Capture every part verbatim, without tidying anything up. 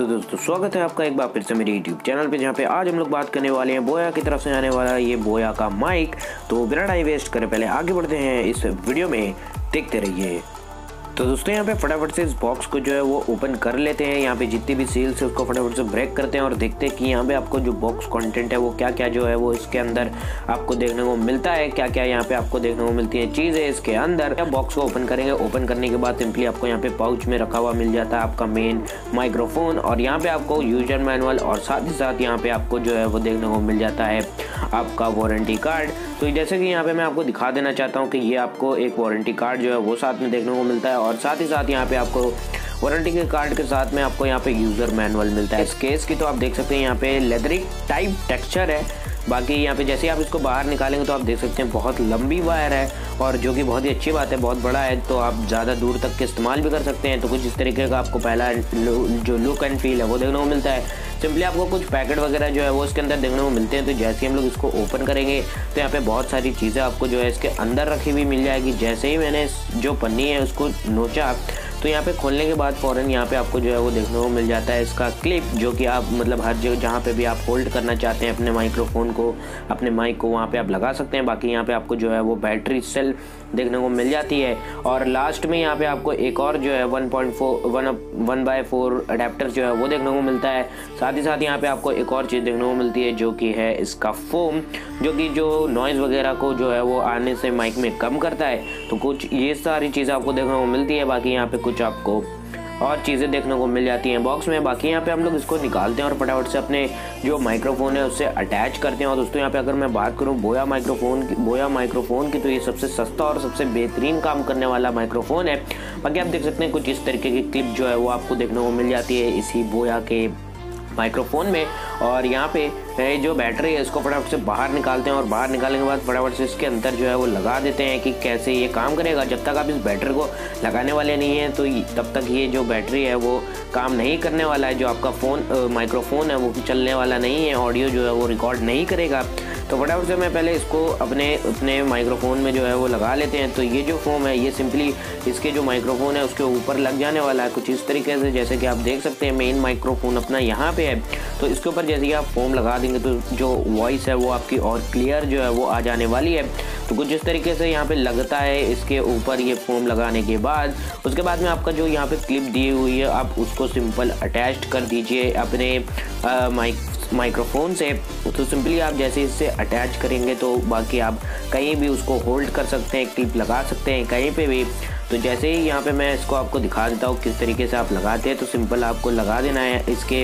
दोस्तों स्वागत है आपका एक बार फिर से मेरे यूट्यूब चैनल पे, जहाँ पे आज हम लोग बात करने वाले हैं बोया की तरफ से आने वाला ये बोया का माइक। तो बिना टाइम वेस्ट करे पहले आगे बढ़ते हैं इस वीडियो में, देखते रहिए। तो दोस्तों यहाँ पे फटाफट से इस बॉक्स को जो है वो ओपन कर लेते हैं। यहाँ पे जितनी भी सील्स है उसको फटाफट से ब्रेक करते हैं और देखते हैं कि यहाँ पे आपको जो बॉक्स कंटेंट है वो क्या क्या जो है वो इसके अंदर आपको देखने को मिलता है, क्या क्या यहाँ पे आपको देखने को मिलती है चीज़ें इसके अंदर। बॉक्स को ओपन करेंगे, ओपन करने के बाद सिंपली आपको यहाँ पे पाउच में रखा हुआ मिल जाता है आपका मेन माइक्रोफोन, और यहाँ पे आपको यूजर मैनुअल और साथ ही साथ यहाँ पे आपको जो है वो देखने को मिल जाता है आपका वारंटी कार्ड। तो जैसे कि यहाँ पे मैं आपको दिखा देना चाहता हूँ कि ये आपको एक वारंटी कार्ड जो है वो साथ में देखने को मिलता है, और साथ ही साथ यहाँ पे आपको वारंटी के कार्ड के साथ में आपको यहाँ पे यूज़र मैनुअल मिलता है। इस केस की तो आप देख सकते हैं यहाँ पे लेदरिक टाइप टेक्सचर है। बाकी यहाँ पे जैसे आप इसको बाहर निकालेंगे तो आप देख सकते हैं बहुत लंबी वायर है, और जो कि बहुत ही अच्छी बात है, बहुत बड़ा है, तो आप ज़्यादा दूर तक के इस्तेमाल भी कर सकते हैं। तो कुछ इस तरीके का आपको पहला जो लुक एंड फील है वो देखने को मिलता है। सिंपली आपको कुछ पैकेट वगैरह जो है वो इसके अंदर देखने को मिलते हैं। तो जैसे ही हम लोग इसको ओपन करेंगे तो यहाँ पे बहुत सारी चीज़ें आपको जो है इसके अंदर रखी हुई मिल जाएगी। जैसे ही मैंने जो पन्नी है उसको नोचा तो यहाँ पे खोलने के बाद फ़ौरन यहाँ पे आपको जो है वो देखने को मिल जाता है इसका क्लिप, जो कि आप मतलब हर जगह जहाँ पे भी आप होल्ड करना चाहते हैं अपने माइक्रोफोन को, अपने माइक को, वहाँ पे आप लगा सकते हैं। बाकी यहाँ पे आपको जो है वो बैटरी सेल देखने को मिल जाती है, और लास्ट में यहाँ पे आपको एक और जो है one point four one one by four adapter जो है वो देखने को मिलता है। साथ ही साथ यहाँ पे आपको एक और चीज़ देखने को मिलती है जो कि है इसका फोम, जो कि जो नॉइज़ वगैरह को जो है वो आने से माइक में कम करता है। तो कुछ ये सारी चीज़ें आपको देखने को मिलती है। बाकी यहाँ पे कुछ आपको और चीज़ें देखने को मिल जाती हैं बॉक्स में। बाकी यहाँ पे हम लोग इसको निकालते हैं और फटाफट से अपने जो माइक्रोफोन है उससे अटैच करते हैं। और दोस्तों यहाँ पे अगर मैं बात करूँ बोया माइक्रोफोन की बोया माइक्रोफोन की तो ये सबसे सस्ता और सबसे बेहतरीन काम करने वाला माइक्रोफोन है। बाकी आप देख सकते हैं कुछ इस तरीके की क्लिप जो है वो आपको देखने को मिल जाती है इसी बोया के माइक्रोफोन में। और यहाँ पे जो बैटरी है इसको फटाफट से बाहर निकालते हैं, और बाहर निकालने के बाद फटाफट से इसके अंदर जो है वो लगा देते हैं कि कैसे ये काम करेगा। जब तक आप इस बैटरी को लगाने वाले नहीं हैं तो तब तक ये जो बैटरी है वो काम नहीं करने वाला है। जो आपका फ़ोन माइक्रोफोन है वो चलने वाला नहीं है, ऑडियो जो है वो रिकॉर्ड नहीं करेगा। तो फटाफट से मैं पहले इसको अपने अपने माइक्रोफोन में जो है वो लगा लेते हैं। तो ये जो फोम है ये सिंपली इसके जो माइक्रोफोन है उसके ऊपर लग जाने वाला है कुछ इस तरीके से, जैसे कि आप देख सकते हैं मेन माइक्रोफोन अपना यहाँ पे है। तो इसके ऊपर जैसे कि आप फोम लगा देंगे तो जो वॉइस है वो आपकी और क्लियर जो है वो आ जाने वाली है। तो कुछ इस तरीके से यहाँ पे लगता है इसके ऊपर ये फोम लगाने के बाद। उसके बाद में आपका जो यहाँ पे क्लिप दी हुई है आप उसको सिंपल अटैच कर दीजिए अपने माइक माइक्रोफोन से। तो सिंपली आप जैसे इससे अटैच करेंगे तो बाकी आप कहीं भी उसको होल्ड कर सकते हैं, क्लिप लगा सकते हैं कहीं पे भी। तो जैसे ही यहाँ पे मैं इसको आपको दिखा देता हूँ किस तरीके से आप लगाते हैं। तो सिंपल आपको लगा देना है इसके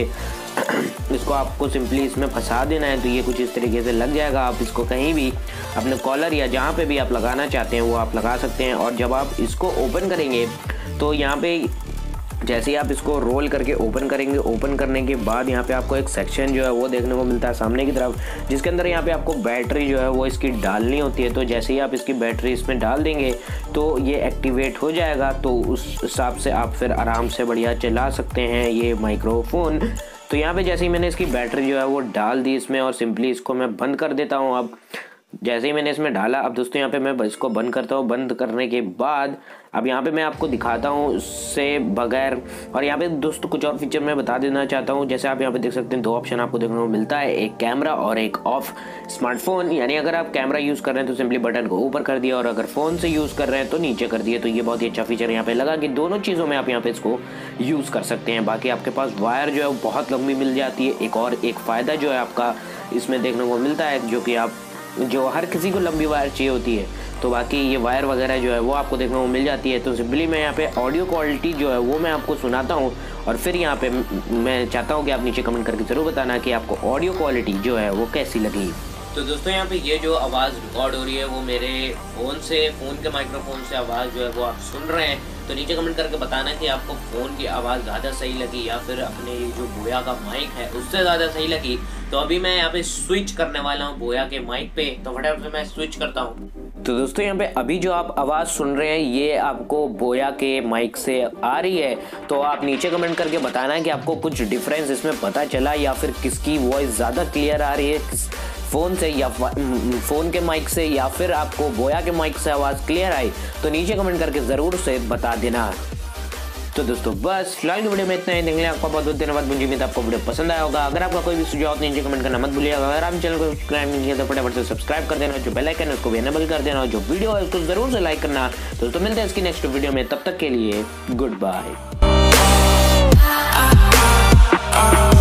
इसको आपको सिंपली इसमें फंसा देना है। तो ये कुछ इस तरीके से लग जाएगा। आप इसको कहीं भी अपने कॉलर या जहाँ पे भी आप लगाना चाहते हैं वो आप लगा सकते हैं। और जब आप इसको ओपन करेंगे तो यहाँ पे जैसे ही आप इसको रोल करके ओपन करेंगे, ओपन करने के बाद यहाँ पे आपको एक सेक्शन जो है वो देखने को मिलता है सामने की तरफ, जिसके अंदर यहाँ पे आपको बैटरी जो है वो इसकी डालनी होती है। तो जैसे ही आप इसकी बैटरी इसमें डाल देंगे तो ये एक्टिवेट हो जाएगा। तो उस हिसाब से आप फिर आराम से बढ़िया चला सकते हैं ये माइक्रोफोन। तो यहाँ पे जैसे ही मैंने इसकी बैटरी जो है वो डाल दी इसमें, और सिंपली इसको मैं बंद कर देता हूँ। अब जैसे ही मैंने इसमें डाला, अब दोस्तों यहाँ पे मैं इसको बंद करता हूँ। बंद करने के बाद अब यहाँ पे मैं आपको दिखाता हूँ उससे बगैर। और यहाँ पे दोस्तों कुछ और फीचर मैं बता देना चाहता हूँ। जैसे आप यहाँ पे देख सकते हैं दो ऑप्शन आपको देखने को मिलता है, एक कैमरा और एक ऑफ स्मार्टफोन। यानी अगर आप कैमरा यूज़ कर रहे हैं तो सिंपली बटन को ऊपर कर दिया, और अगर फ़ोन से यूज़ कर रहे हैं तो नीचे कर दिया। तो ये बहुत ही अच्छा फीचर यहाँ पे लगा कि दोनों चीज़ों में आप यहाँ पे इसको यूज़ कर सकते हैं। बाकी आपके पास वायर जो है वो बहुत लंबी मिल जाती है। एक और एक फ़ायदा जो है आपका इसमें देखने को मिलता है, जो कि आप जो हर किसी को लंबी वायर चाहिए होती है, तो बाकी ये वायर वगैरह जो है वो आपको देखने को मिल जाती है। तो सिंपली मैं यहाँ पे ऑडियो क्वालिटी जो है वो मैं आपको सुनाता हूँ, और फिर यहाँ पे मैं चाहता हूँ कि आप नीचे कमेंट करके ज़रूर बताना कि आपको ऑडियो क्वालिटी जो है वो कैसी लगी। तो दोस्तों यहाँ पे ये जो आवाज़ रिकॉर्ड हो रही है वो मेरे फ़ोन से फ़ोन के माइक्रोफोन से आवाज़ जो है वो आप सुन रहे हैं। तो नीचे कमेंट करके बताना कि आपको फ़ोन की आवाज़ ज़्यादा सही लगी या फिर अपने जो बोया का माइक है उससे ज़्यादा सही लगी। तो अभी मैं यहाँ पे स्विच करने वाला हूँ बोया के माइक पे। तो फटाफट से मैं स्विच करता हूँ। तो दोस्तों यहाँ पे अभी जो आप आवाज़ सुन रहे हैं ये आपको बोया के माइक से आ रही है। तो आप नीचे कमेंट करके बताना है कि आपको कुछ डिफरेंस इसमें पता चला, या फिर किसकी वॉइस ज़्यादा क्लियर आ रही है, किस फ़ोन से या फ़ोन के माइक से, या फिर आपको बोया के माइक से आवाज़ क्लियर आई। तो नीचे कमेंट करके ज़रूर से बता देना। तो दोस्तों बस फिलहाल की वीडियो में इतना ही। देखने आपका बहुत बहुत धन्यवाद। मुझे उम्मीद आपको वीडियो पसंद आया होगा। अगर आपका कोई भी सुझाव नीचे कमेंट करना मत भूलिएगा। अगर आप चैनल को सब्सक्राइब नहीं किया तो फटाफट से सब्सक्राइब कर देना, जो बेल आइकन है उसको भी एनेबल कर देना, जो वीडियो है उसको जरूर से लाइक करना। दोस्तों मिलते हैं इसकी नेक्स्ट वीडियो में, तब तक के लिए गुड बाय।